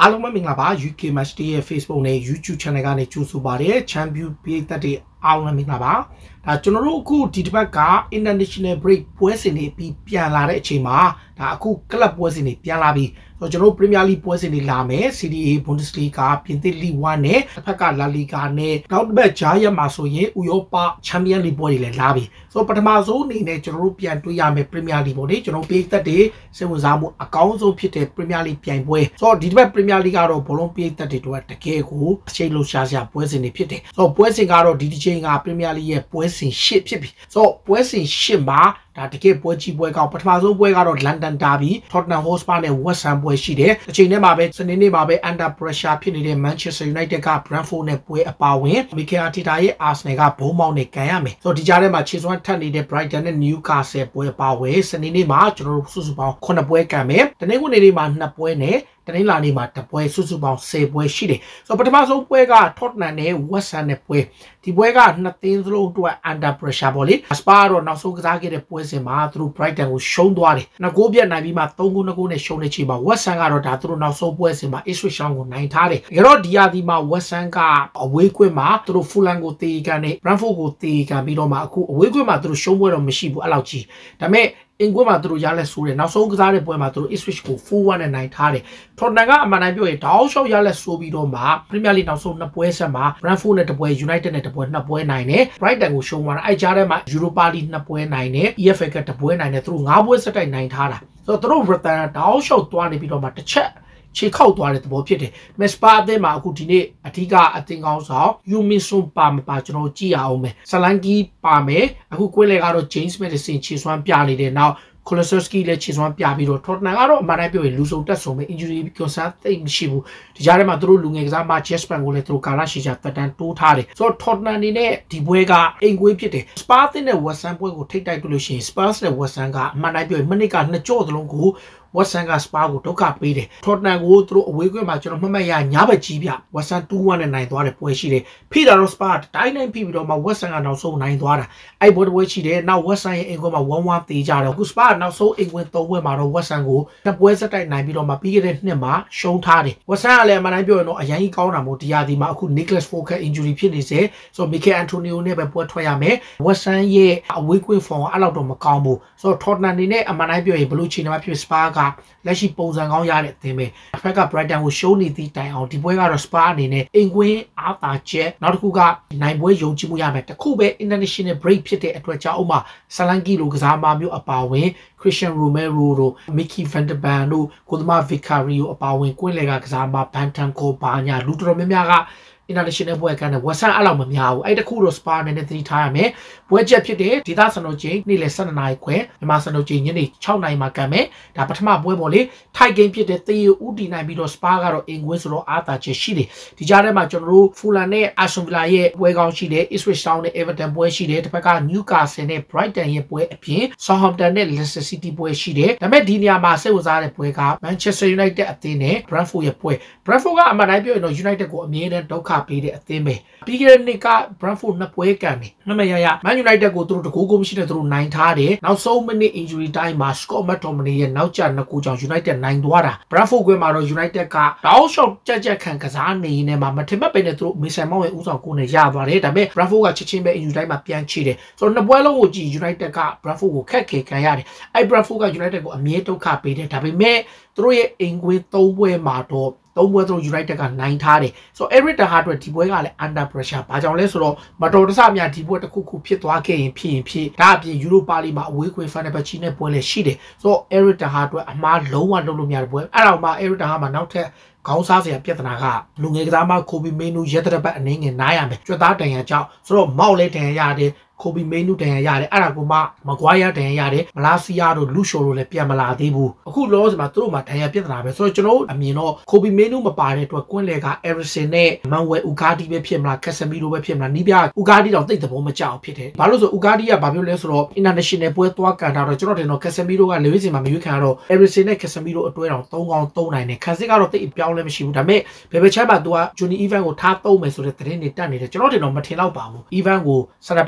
အားလုံးပဲမင်္ဂလာပါ UK Match Day ရဲ့ Facebook နဲ့ YouTube Channel ကနေကြိုဆိုပါရစေ Champion ပြည်သက်တွေအားလုံးမင်္ဂလာပါဒါကျွန်တော်တို့အခုဒီတစ်ပတ်က International Break ပွဲစဉ်တွေပြီးပြန်လာတဲ့အချိန်မှာဒါအခု Club ပွဲစဉ်တွေပြန်လာပြီဆိုတော့ကျွန်တော်တို့ Premier League ပွဲစဉ်တွေလာမယ် Serie A Bundesliga ပြင်သစ် League 1နဲ့တစ်ဖက်က La Liga နဲ့နောက်တစ်ပတ်ကြားရက်မှာဆိုရင်ဥရောပ Champions League ပွဲတွေလည်းလာပြီဆိုတော့ပထမဆုံးအနေနဲ့ကျွန်တော်တို့ပြန်တွေ့ရမယ် Premier League ပေါ့လေကျွန်တော်ပြည်သက်တွေစိတ်ဝင်စားမှုအကောင်းဆုံးဖြစ်တဲ့ Premier League ပြိုင်ပွဲဆိုတော့ဒီတစ်ပတ် Premier League ကတော့ဘောလုံးပြည်သက်တွေတို့တကယ်ကိုအချိန်လို့ရှားရှားပွဲစဉ်တွေဖြစ်တယ်ဆိုတော့ပွဲစဉ်ကတော့ဒီတစ်ချိန်က Premier League ရဲ့ပွဲစဉ်8ဖြစ်ပြီဆိုတော့ပွဲစဉ်8မှာဒါတကယ်ပွဲကြီးပွဲကောက်ပထမဆုံးပွဲကတော့ London Derby Tottenham Hotspur နဲ့ West Ham ပွဲရှိတယ်အချိန်ထဲမှာပဲစနေနေ့မှာပဲ under pressure ဖြစ်နေတဲ့ Manchester United က Brentford နဲ့ပွဲအပါဝင် Mikel Arteta ရဲ့ Arsenal ကဘုံမောင်းနဲ့ကန်ရမယ်ဆိုတော့ဒီကြားထဲမှာခြေစွမ်းထက်နေတဲ့ Brighton နဲ့ Newcastle ပွဲအပါဝင်စနေနေ့မှာကျွန်တော်တို့စုစုပေါင်း9ပွဲကန်မယ်တနင်္ဂနွေနေ့မှာ2ပွဲနဲ့တနင်္လာနေ့မှာတပွဲစုစုပေါင်း10ပွဲရှိတယ်ဆိုတော့ပထမဆုံးပွဲက Tottenham နဲ့ West Ham နဲ့ပွဲဒီပွဲက2သင်းစလုံးအတွက် under pressure ပေါ့လေ Spurs တော့နောက်ဆုံးကစားခဲ့တဲ့ပွဲစဉ်မှာသူတို့ Brighton ကိုရှုံးသွားတယ်2ဂိုးပြတ်နိုင်ပြီးမှ3ဂိုး2ဂိုးနဲ့ရှုံးတဲ့ချိန်မှာ West Ham ကတော့ဒါသူတို့နောက်ဆုံးပွဲစဉ်မှာ Ipswich Town ကိုနိုင်ထားတယ်ဒါတော့ဒီရာသီမှာ West Ham ကအဝေးကွင်းမှာသူတို့ Fulham ကိုတေးကန်နဲ့ Brentford ကိုတေးကန်ပြီးတော့မှအခုအဝေးကွင်းမှာသူတို့ရှုံးပွဲတော့မရှိဘူးအဲ့လောက်ကြီးဒါပေမဲ့အင်ကွင်းမှာသူတို့ရလက်ဆိုးတယ်နောက်ဆုံးကစားတဲ့ပွဲမှာသူတို့ Ipswich ကို 4-1 နဲ့နိုင်ထားတယ် Tottenham ကအမှန်တမ်းပြောရင်တောက်လျှောက်ရလက်ဆိုးပြီးတော့မှ Premier League နောက်ဆုံး2ပွဲဆက်မှာ Brentford နဲ့2ပွဲ United နဲ့2ပွဲ2ပွဲနိုင်တယ် Brighton ကိုရှုံးသွားတာအဲ့ကြားထဲမှာ Europa League 2ပွဲနိုင်တယ် EFL က2ပွဲနိုင်တယ်သူတို့5ပွဲဆက်တိုက်နိုင်ထားတာဆိုတော့သူတို့ Brighton တောက်လျှောက်သွားနေပြီးတော့မှတစ်ချက်ခြေခောက်သွားတဲ့သဘောဖြစ်တယ်။မက်စပါအသင်းမှာအခုဒီနေ့အဓိကအသင်းကောင်းဆောင်ယူမင်ဆွန်ပါမပါကျွန်တော်ကြည့်ရအောင်မယ်။ဆလန်ကီပါမယ်။အခုကွင်းလေကတော့ James Maddison ခြေစွမ်းပြနေတယ်။နောက် Kulusevski လည်းခြေစွမ်းပြပြီးတော့ Tottenham ကတော့အမှန်တမ်းပြောရင်လူစုံတက်ဆုံမဲ့ injury concern သိပ်မရှိဘူး။ဒီကြားထဲမှာသူတို့လူငယ်ကစားမ Jesper ကိုလည်းသူတို့ကာလာရှီချာတက်တန်းတိုးထားတယ်။ဆိုတော့ Tottenham အနေနဲ့ဒီပွဲကအိမ်ကွေးဖြစ်တယ်။ Spurs နဲ့ West Ham ပွဲကိုထိပ်တိုက်တွေ့လို့ရှိရင် Spurs နဲ့ West Ham ကအမှန်တမ်းပြောရင်မိနစ်က2ကြော့သလုံးကိုWest Ham က Spurs ကိုဒုက္ခပေးတယ် Tottenham ကိုသူတို့အဝေးကွင်းမှာကျွန်တော်မှတ်မှတ်ရညဘက်ကြီးပြ West Ham 2-1 နဲ့နိုင်သွားတဲ့ပွဲရှိတယ်ဖိတာတော့ Spurs တိုင်းတိုင်းဖိပြီးတော့မှ West Ham ကနောက်ဆုံးနိုင်သွားတာအဲ့ပွဲရှိတယ်နောက် West Ham ရဲ့အိမ်ကွင်းမှာ 1-1 သေးကြတယ်အခု Spurs နောက်ဆုံးအိမ်ကွင်း3ပွဲမှာတော့ West Ham ကို2ပွဲဆက်တိုက်နိုင်ပြီးတော့မှပြီးခဲ့တဲ့နှစ်မှာရှုံးထားတယ် West Ham ကလည်းအမှန်တမ်းပြောရင်တော့အရင်ကြီးကောင်းတာမို့ဒီရာသီမှာအခု Nicholas Folker injury ဖြစ်နေစေဆိုတော့ Mikel Antonio နဲ့ပဲပွဲထွက်ရမယ် West Ham ရဲ့အဝေးကွင်း form အဲ့လောက်တော့မကောင်းဘူးဆိုတော့ Tottenham အနေနဲ့အမှန်တမ်းပြောရင်ဘယ်လိုခြေနေမှာဖြစ် Spurs ကလက်ရှိပုံစံကောင်းရတဲ့အသင်းပဲအဖက်က Brighton ကိုရှုံးနေသည့်တိုင်အောင်ဒီပွဲကတော့ Spurs အနေနဲ့အင်ကွင်းအားသာချက်နောက်တစ်ခုကနိုင်ပွဲယုံကြည်မှုရမယ်တခုပဲ International Break ဖြစ်တဲ့အတွက်ကြောင့်ဥမာဆလန်ကီလိုကစားမမျိုးအပါဝင် Christian Romero တို့ Mickey van der Ban တို့ကိုသမ Vicario အပါဝင်ကွင်းလေကကစားမ Bentancur ဘာညာလူတော်များများကInternational ပွဲကနေ West Ham အဲ့လောက်မများဘူးအဲ့တခုတော့ Spurs နဲ့သတိထားရမယ်ပွဲချက်ဖြစ်တဲ့ဒေသစံတော်ချိန်နေ့လယ်12နာရီခွဲမြန်မာစံတော်ချိန်ညနေ6နာရီမှာကန်မယ်ဒါပထမပွဲပေါ့လေထိုက်ဂိမ်းဖြစ်တဲ့သေဦးတီနိုင်ပြီးတော့ Spurs ကတော့အင်ကွင်းဆိုတော့အားသာချက်ရှိတယ်ဒီကြားထဲမှာကျွန်တော်တို့ Fulham နဲ့ Aston Villa ရဲ့ပွဲကောင်းရှိတယ် Ipswich Town နဲ့ Everton ပွဲရှိတယ်တစ်ဖက်က Newcastle နဲ့ Brighton ရဲ့ပွဲအပြင် Southampton နဲ့ Leicester City ပွဲရှိတယ်ဒါပေမဲ့ဒီနေရာမှာစိတ်ဝင်စားတဲ့ပွဲက Manchester United အသင်းနဲ့ Brentford ရဲ့ပွဲ Brentford ကအမှန်တိုင်းပြောရင်တော့ United ကိုအမြဲတမ်းဒုက္ခပေးတဲ့အသင်းပဲပြီးခဲ့တဲ့နှစ်က Brentford 2ပွဲကန်တယ်နမရရ Man United ကိုသူတို့တကူကိုမရှိတဲ့သူတို့နိုင်ထားတယ်နောက်ဆုံးမိနစ် injury time မှာ Scott McTominay ရဲ့နောက်ကျ2ခုကြောင့် United နိုင်သွားတာ Brentford ကွင်းမှာတော့ United ကတောက်လျှောက်ကြက်ကြက်ခံကစားနေနေမှာမထင်မှတ်ပဲနဲ့သူတို့ Mason Mount ရဲ့ဦးဆောင်ကိုနဲ့ရသွားတယ်ဒါပေမဲ့ Brentford ကချက်ချင်းပဲ injury time မှာပြန်ချိတယ်ဆိုတော့2ပွဲလုံးကိုကြည့် United က Brentford ကိုခက်ခဲခံရတယ်အဲ့ Brentford က United ကိုအမြဲဒုက္ခပေးတယ်ဒါပေမဲ့သူတို့ရဲ့အင်ကွင်း3ပွဲမှာတော့3ပွဲသူတို့ United ကနိုင်ထားတယ်ဆိုတော့ Eric Ten Hag အတွက်ဒီပွဲကလည်း under pressure ဘာကြောင့်လဲဆိုတော့မတော်တဆများဒီပွဲတစ်ခုခုဖြစ်သွားခဲ့ရင်ဖြစ်ဒါအပြင် Europa League မှာအဝေးကွင်း Fenerbahce နဲ့ပွဲလည်းရှိတယ်ဆိုတော့ Eric Ten Hag အတွက်အမှားလုံးဝလုပ်လို့မရတဲ့ပွဲအဲ့တော့မှ Eric Ten Hag မှာနောက်ထပ်ခေါင်းစားစရာပြဿနာကလူငယ်ကစားမ Kobe Mainoo ရက်တဲ့ဘက်အနေငယ်နားရမယ်ကြွသားတန်ရကြောင့်ဆိုတော့မောက်လဲတန်ရရတယ်Kobe Mainoo တန်ရရတယ်အဲ့ဒါကိုမှမကွာရတန်ရရတယ်မလားစီယာတို့လူရှိုတို့လည်းပြန်မလာသေးဘူးအခုလောဆယ်မှာသူတို့မှာတန်ရပြဿနာပဲဆိုတော့ကျွန်တော်အမြင်တော့ Kobe Mainoo မပါတဲ့အတွက်ကွင်းလေက Eriksen နဲ့ Manuel Ugarte ပဲဖြစ်မလား Casemiro ပဲဖြစ်မလားနီးပြ Ugarte တော့တိတ်သဘောမကျအောင်ဖြစ်တယ်ဘာလို့ဆို Ugarte ကဘာပြောလဲဆိုတော့ International ပွဲသွားကန်တာတော့ကျွန်တော်တင်တော့ Casemiro ကလေဝိစင်မှာမရွေးခံတော့ Eriksen နဲ့ Casemiro အတွဲတော့3ကောင်း3နိုင်တယ်ခံစစ်ကတော့တိတ်အပြောင်းလဲမရှိဘူးဒါပေမဲ့ဘယ်ဘက်ချမ်းမှာသူက Johnny Evans ကိုထားသုံးမယ်ဆိုတဲ့သတင်းတွေတက်နေတယ်ကျွန်တော်တင်တော့မထင်တော့ပါဘူး Evans ကိုစနပ်ပတ်ထားပြီး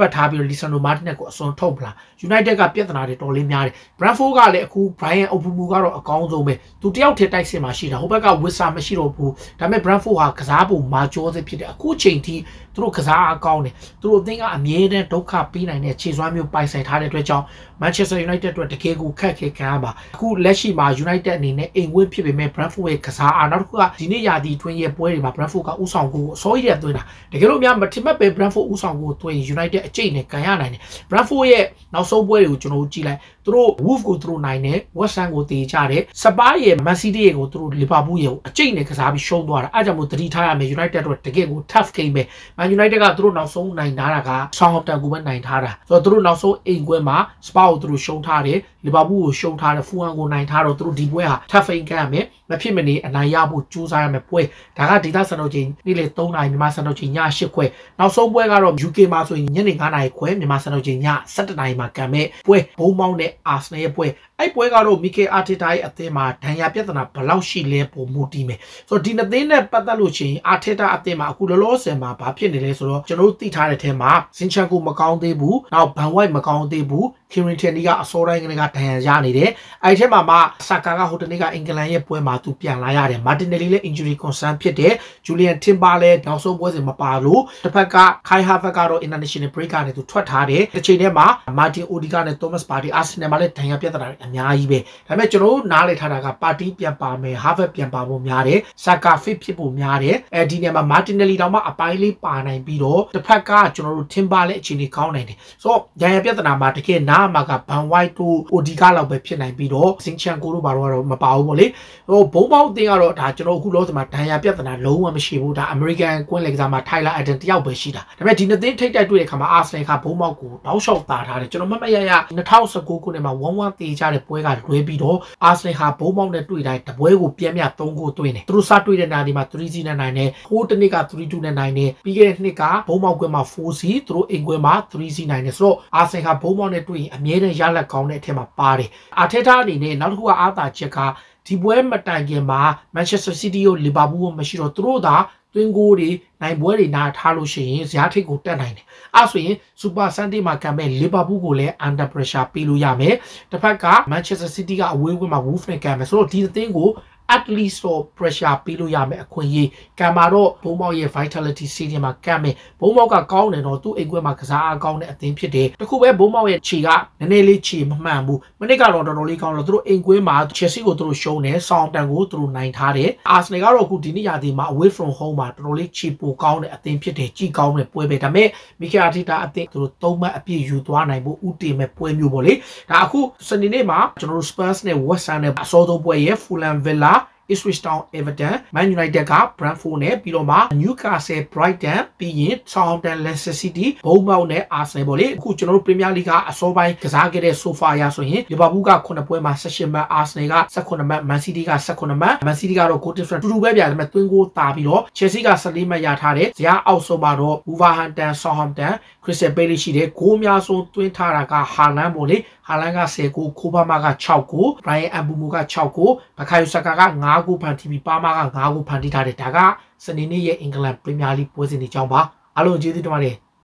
Lisandro Martinez ကိုအစွန်ထုတ်ပလား United ကပြဿနာတွေတော်လေးများတယ် Brentford ကလည်းအခု Brian Obumu ကတော့အကောင်းဆုံးပဲသူတယောက်ထက်တိုက်စစ်မှာရှိတာဟိုဘက်ကဝစ်ဆာမရှိတော့ဘူးဒါပေမဲ့ Brentford ဟာကစားပုံမာကျောစစ်ဖြစ်တယ်အခုချိန်ထိသူတို့ကစားအကောင်းတယ်သူတို့အသင်းကအမြဲတမ်းဒုက္ခပေးနိုင်တဲ့ခြေစွမ်းမျိုးပိုင်ဆိုင်ထားတဲ့အတွက်ကြောင့် Manchester United အတွက်တကယ်ကိုခက်ခဲခံရပါအခုလက်ရှိမှာ United အနေနဲ့အိမ်ဝင်းဖြစ်ပေမဲ့ Brentford ရဲ့ကစားအားနောက်တစ်ခုကဒီနေ့ရာသီတွင်းရဲ့ပွဲတွေမှာ Brentford ကဥဆောင်ကိုအစိုးရတဲ့သွင်းတာတကယ်လို့များမထင်မှတ်ပဲ Brentford ဥဆောင်ကိုသွင်း United အကျိတ်နဲ့ကန်ရနိုင်တယ် Brentford ရဲ့နောက်ဆုံးပွဲတွေကိုကျွန်တော်တို့ကြည့်လိုက်သူတို့ Wolves ကိုသူတို့နိုင်တယ် West Ham ကိုတေချတယ် Spurs ရဲ့ Man City ရဲ့ကိုသူတို့ Liverpool ရဲ့အကျိတ်နဲ့ကစားပြီးရှုံးသွားတာအဲကြောင့်မို့သတိထားရမယ် United တို့တကယ်ကို tough game ပဲ Man United ကသူတို့နောက်ဆုံးနိုင်ထားတာက Southampton ကိုပဲနိုင်ထားတာဆိုတော့သူတို့နောက်ဆုံးအိမ်ကွင်းမှာ Spurs ကိုသူတို့ရှုံးထားတယ် Liverpool ကိုရှုံးထားတယ် Fulham ကိုနိုင်ထားတော့သူတို့ဒီပွဲဟာ tough game ကန်ရမယ်မဖြစ်မနေအနိုင်ရဖို့ကြိုးစားရမယ်ပွဲဒါကဒေသစံတော်ချိန်နေ့လေ3နာရီမြန်မာစံတော်ချိန်ည8ခွဲနောက်ဆုံးပွဲကတော့ UK မှာဆိုရင်ညနေ9နာရီခွဲမြန်မာစံတော်ချိန်ည17နာရီမှာကန်မဲ့ပွဲဘုံမောင်းနဲ့ Arsenal ရဲ့ပွဲအဲ့ပွဲကတော့ Mikel Arteta ရဲ့အသင်းမှာဒဏ်ရာပြဿနာဘယ်လောက်ရှိလဲပုံမူတည်မယ်ဆိုတော့ဒီနှစ်သင်းနဲ့ပတ်သက်လို့ရှိရင် Arteta အသင်းမှာအခုလောလောဆယ်မှာဘာဖြစ်နေလဲဆိုတော့ကျွန်တော်တို့သိထားတဲ့အထက်မှာ Zinchenko မကောင်းသေးဘူးနောက် Van White မကောင်းသေးဘူး Kieran Tierney ကအစောတိုင်းကလေးကဒဏ်ရာရနေတယ်အဲ့ဒီထက်မှာ Saka ကဟိုတနေ့ကအင်္ဂလန်ရဲ့ပွဲမှာသူပြန်လာရတယ် Martinelli လည်း injury concern ဖြစ်တယ် Julian Timber လည်းနောက်ဆုံးပွဲစဉ်မပါလို့တစ်ဖက်က Kai Havertz ကတော့ international break ကနေသူထွက်ထားတယ်တစ်ချိန်တည်းမှာ Martin Odegaard နဲ့ Thomas Partey Arsenal မှာလည်းဒဏ်ရာပြဿနာအများကြီးပဲဒါပေမဲ့ကျွန်တော်တို့နားလည်ထားတာက Partey ပြန်ပါမယ် Havertz ပြန်ပါဖို့များတယ် Saka fit ဖြစ်ဖို့များတယ်အဲဒီနေရာမှာ Martinelli တောင်မှအပိုင်းလေးပါနိုင်ပြီးတော့တစ်ဖက်ကကျွန်တော်တို့ Timber လည်းအခြေအနေကောင်းနိုင်တယ်ဆိုတော့ဒဏ်ရာပြဿနာမှာတကယ်နားမှာက Van White တို့ Odegaard လောက်ပဲဖြစ်နိုင်ပြီးတော့ Zinchenko တို့ဘာတော့မပါဘူးပေါ့လေဟိုဘုံပေါက်တင်ကတော့ဒါကျွန်တော်အခုလောဆယ်မှာဒဏ်ရာပြဿနာလုံးဝမရှိဘူးဒါ American ကွင်းလေကစားမှာ Tyler Adams တယောက်ပဲရှိတာဒါပေမဲ့ဒီနှစ်သင်းထိတ်တိုက်တွေ့တဲ့ခါမှာ Arsenal ကဘုံပေါက်ကိုတောက်လျှောက်တာထားတယ်ကျွန်တော်မမရ2019ခုနှစ်မှာ1-1တေးကြတဲ့ပွဲကလွဲပြီးတော့ Arsenal ဟာဘုံပေါက်နဲ့တွေ့တိုင်းတပွဲကိုပြန်မြ3ဂိုးသွင်းတယ်သူတို့စတွေ့တဲ့နာဒီမှာ 3-0 နဲ့နိုင်တယ်ဟိုတနေ့က 3-2 နဲ့နိုင်တယ်ပြီးခဲ့တဲ့နှစ်ကဘုံပေါက်ကွင်းမှာ 4-0 သူတို့အိမ်ကွင်းမှာ 3-0 နိုင်တယ်ဆိုတော့ Arsenal ကဘုံပေါက်နဲ့တွေ့ရင်အမြဲတမ်းရလက်ကောင်းတဲ့အထက်မှာပါတယ် Arteta အနေနဲ့နောက်တစ်ခုကအားသာချက်ကဒီပွဲမတိုင်ခင်မှာ Manchester City ကို Liverpool ကိုမရှိတော့သူတို့သာတွင်းကိုတွေနိုင်ပွဲတွေနားထားလို့ရှိရင်ဇာတ်ထိတ်ကိုတက်နိုင်တယ်အဲဆိုရင် Super Sunday မှာကံမဲ့ Liverpool ကိုလည်း under pressure ပေးလို့ရမယ်တစ်ဖက်က Manchester City ကအဝေးကွင်းမှာ Wolves နဲ့ကံမယ်ဆိုတော့ဒီအသင်းကိုat least so pressure ပေးလို့ရမယ်အခွင့်အရေးကံမှာတော့ဘုံမောက်ရဲ့ Vitality Stadium မှာကံမယ်ဘုံမောက်ကကောင်းတယ်တော့သူ့အိမ်ကွင်းမှာကစားအားကောင်းတဲ့အသင်းဖြစ်တယ်တခုပဲဘုံမောက်ရဲ့ခြေကနည်းနည်းလေးခြေမမှန်ဘူးမနစ်ကတော့တော်တော်လေးကောင်းတော့သူတို့အိမ်ကွင်းမှာ Chelsea ကိုသူတို့ရှုံးတယ် Southampton ကိုသူတို့နိုင်ထားတယ် Arsenal ကတော့အခုဒီနေ့ရာသီမှာ away from home မှာတော်တော်လေးခြေပိုကောင်းတဲ့အသင်းဖြစ်တယ်ကြည်ကောင်းတဲ့ပွဲပဲဒါပေမဲ့ Mikel Arteta အသင်းသူတို့3မှတ်အပြည့်ယူသွားနိုင်ဖို့ဥတည်မဲ့ပွဲမျိုးပေါ့လေဒါအခုစနေနေ့မှာကျွန်တော်တို့ Spurs နဲ့ West Ham နဲ့အစောဆုံးပွဲရဲ့ Fulham Villa Ipswich Town Everton Man United က Brentford နဲ့ပြီးတော့မှ Newcastle Brighton ပြီးရင် Southampton Leicester City Bournemouth နဲ့ Arsenal ပေါ့လေအခုကျွန်တော်တို့ Premier League ကအစောပိုင်းကစားခဲ့တဲ့ sofa ရဆိုရင် Liverpool က9ပွဲမှာ18မှတ် Arsenal က18မှတ် Man City က18မှတ် Man City ကတော့ goal difference တူတူပဲပြတယ်ဒါပေမဲ့ twin goal တာပြီးတော့ Chelsea က14မှတ်ရထားတယ်ဇာတ်အောက်ဆုံးမှာတော့ Wolverhampton Southampton Crystal Palace ရှိတယ်ဂိုးအများဆုံးတွင်းထားတာက Haaland ပေါ့လေHaaland က10ဂိုး Kobama က6ဂိုး Brian Mbeumo က6ဂိုး Bukayo Saka က5ဂိုးဖန်တီးပြီး Palmer က5ဂိုးဖန်တီးထားတယ်ဒါကစနေနေ့ရဲ့ England Premier League ပွဲစဉ်တွေကြောင်းပါအားလုံးကျေးဇူးတင်ပါတယ်